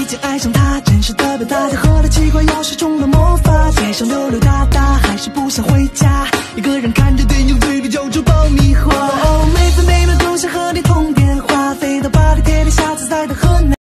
经爱上他，真是特别大。他和他奇怪钥匙中的魔法，街上溜溜达达，还是不想回家。一个人看着电影，嘴里嚼着爆米花。